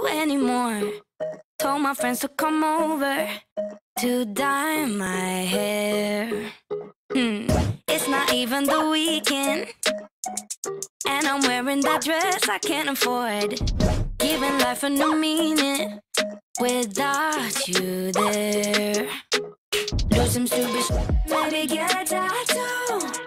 you anymore. Told my friends to come over to dye my hair. It's not even the weekend, and I'm wearing that dress I can't afford. Giving life a new meaning without you there. Do some stupid shit, maybe get a tattoo.